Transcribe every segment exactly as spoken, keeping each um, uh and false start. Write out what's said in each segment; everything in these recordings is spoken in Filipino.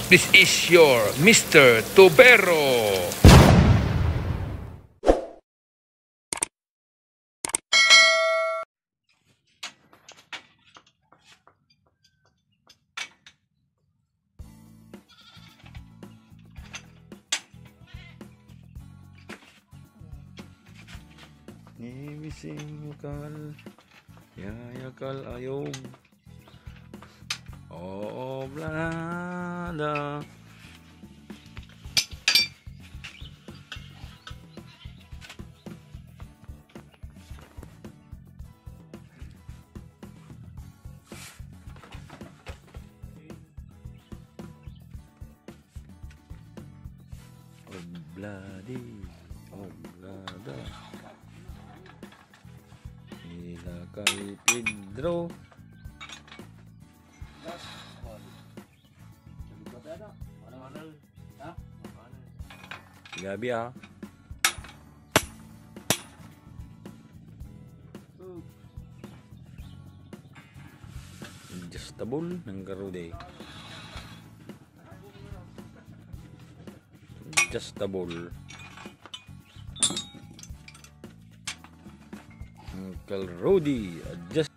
This is your Mister Tubero. Ibising kal, yayakal ayog, oblada. Obladi, oblada. Ila kay Pedro. Gabi ah. Adjustable ng garude. Adjustable. Uncle Rudy, adjust.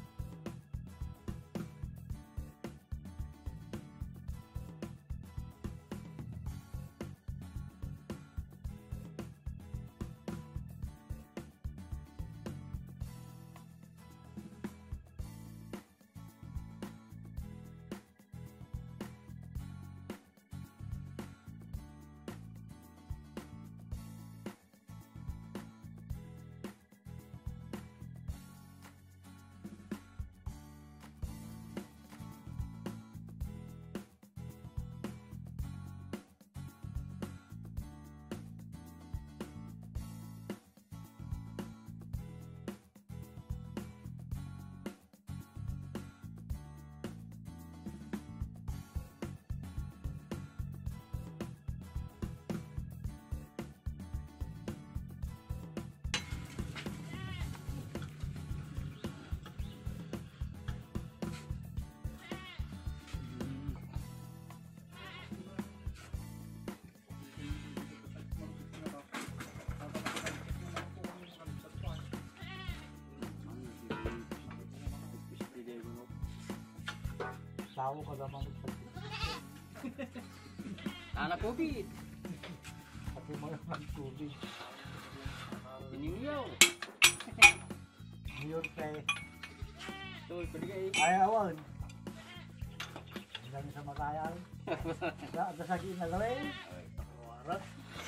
Tawo ka naman magpapit. Anak COVID. Pati mga mag-COVID. Ininyaw. Ngayon kay... Tuloy, pwede kayo. Ayawan. Hindi kami sa makayan. Sa sagi na laway. Warat.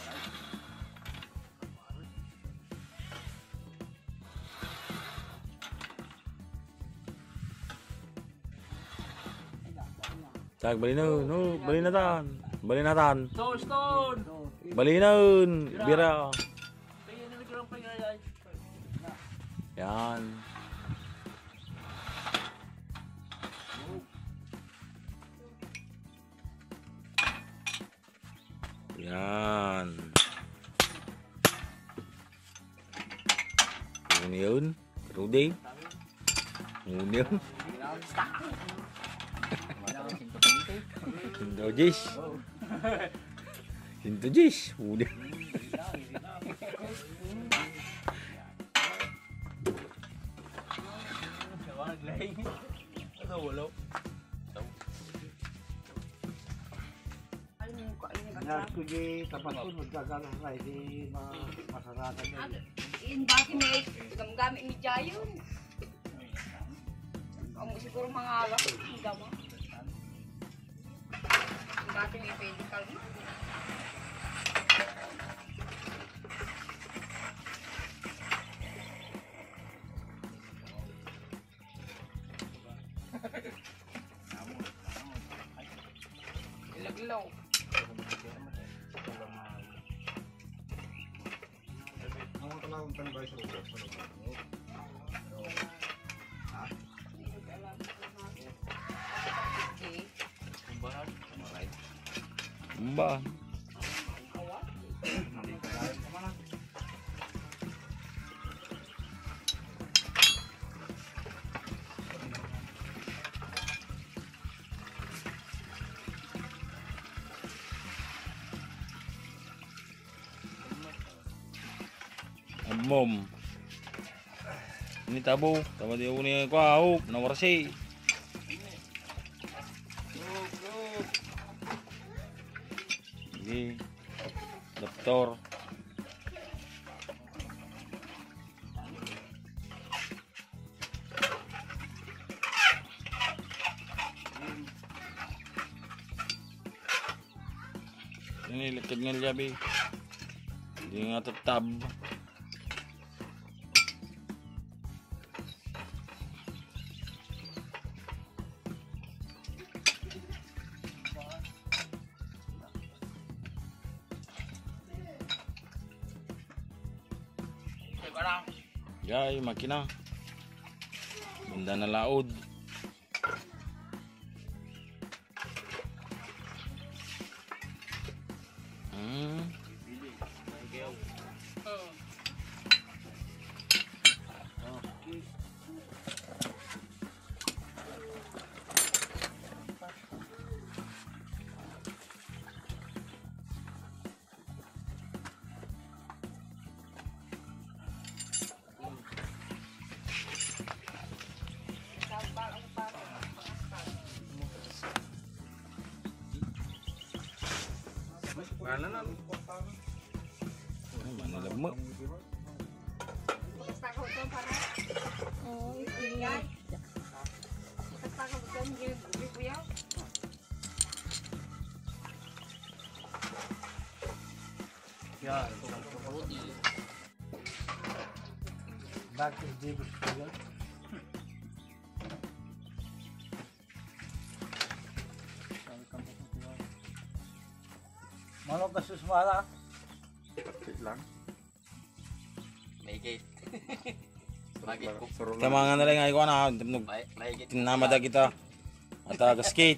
Tag, bali na, no, bali na tan. Bali na tan. Stone, stone. Bali na, bira. Yan. Yan. Ano yun? Rudy? Ano yun? Hinto Jish. Hinto Jish. Udah. Nars ko di kapag ko magkagalas na hindi masaratan na yun. Bakit may gamgamit ni Jayon? Kamu siguro mga awak. Ang gama. Bakit may pedical mo? Ilaglaw. Ako talagang tanbay sa lugar. Ha? Mbah. Mom. Ini tabo. Tama di ako niya ko ahop. Nawarasi. Sige. Doktor. Ini lekit ng jabi. Hindi nga tatab. Yay, makina. Banda na laod. Hmm. Mana na? Ay, manilab mo. Basta ko ito para. Oo, ingay. Basta ko ito, hindi ko yaw. Yan. Bakit di gusto yun? Manok na susmara. lang. May gate. Bagit ko. Tama nga na lang ay ko na. May may gate. Tinamada kita. At uh, skate.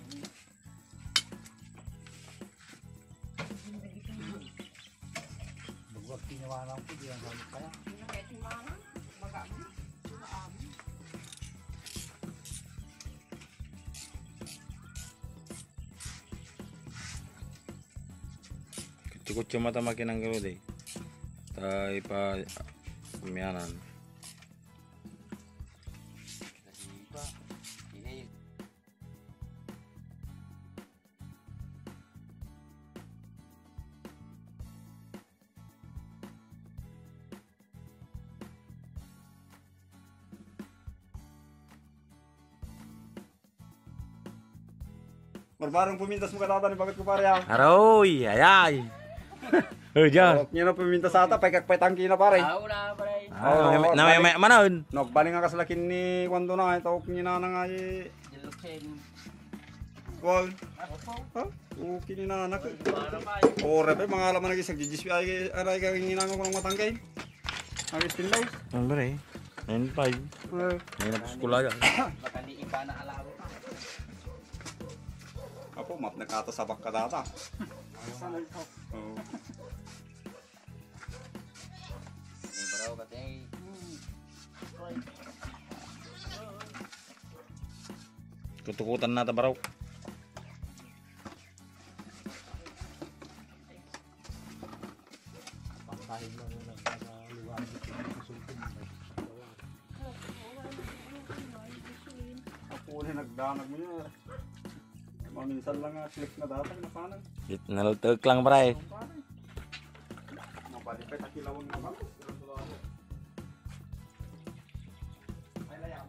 Bagwag tinawanan ko, di ang gamit kaya. Hindi na kahit mana. Baga mo. Maami. Kutsi-kutsi mata makinang galo day. Tay pa kumianan. Barbarong pumintas mo katata ni bakit ko pare ah. Aroy, ayay. Eh, diyan. Oh, Nino pumintas sa ata, pay kakpay tangki na pare. Ako na pare. Ah, na may may manon. Nagbaling nga kasalakin ni kwando na, ito kung na nga eh. Dilukin. Wal. Ha? O kininanak. Para pa. O repe, mga alaman nag isag jijis ay aray ka ginangan ko ng matangkay. Ang spin daw. Ang bare. nine five. Eh, May napuskula yan. Baka ni iba na alawo. Apo, map nakata sa baka data. Oh. Ni bro katay. Tutukutan na ta baraw. Pangkahin lang yun ang nakaluwag dito ng sultan. Ako ulit nagdanag mo yun. Maminsan lang nga slick na data, napanan. Nalutag lang bare. Mapalipay, takilawang na ba? Ay, layang.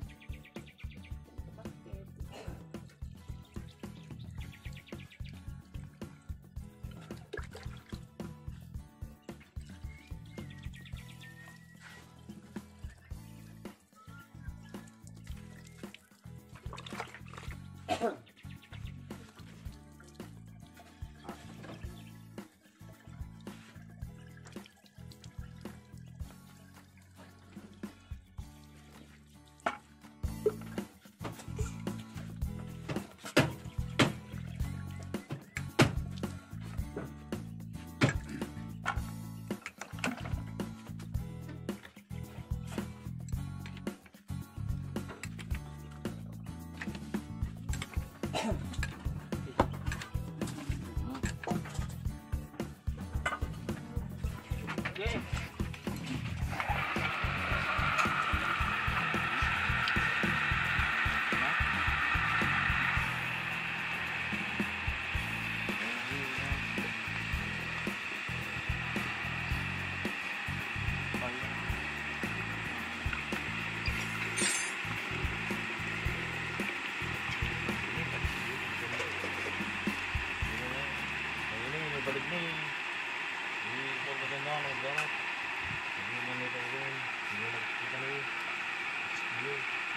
balik mo yun. Hindi ko maganda ako nagbanat. Hindi mo nito ko yun. Hindi mo nagkita na yun. Hindi.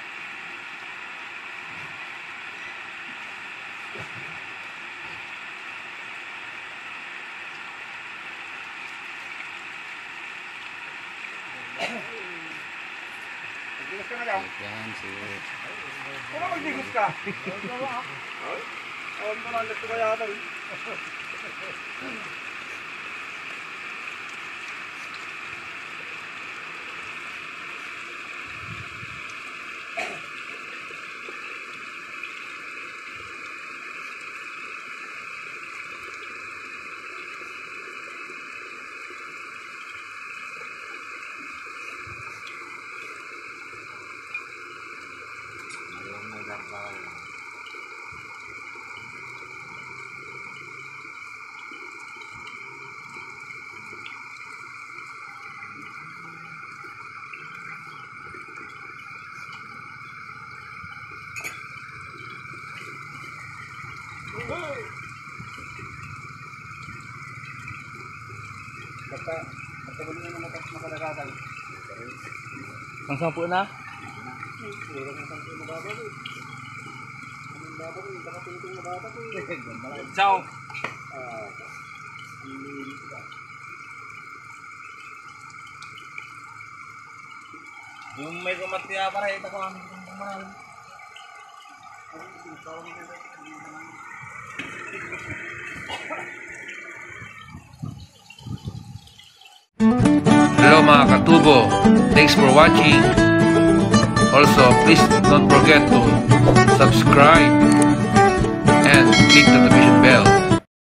Magdigos ka na daw. Yan, si... Kung magdigos ka. Ay? Awan ko lang, gusto kaya ito eh. Basta, basta ko nyo naman makalagatan. Ang sampu na? Puro ng sampu na baba ko eh. Anong baba ko eh, nakapintong na baba ko eh. Ciao! Ah, ang linis ka. Yung may kumatiya para ito ko ang kumahan. Hello mga katubo, thanks for watching. Also, please don't forget to subscribe and click the notification bell.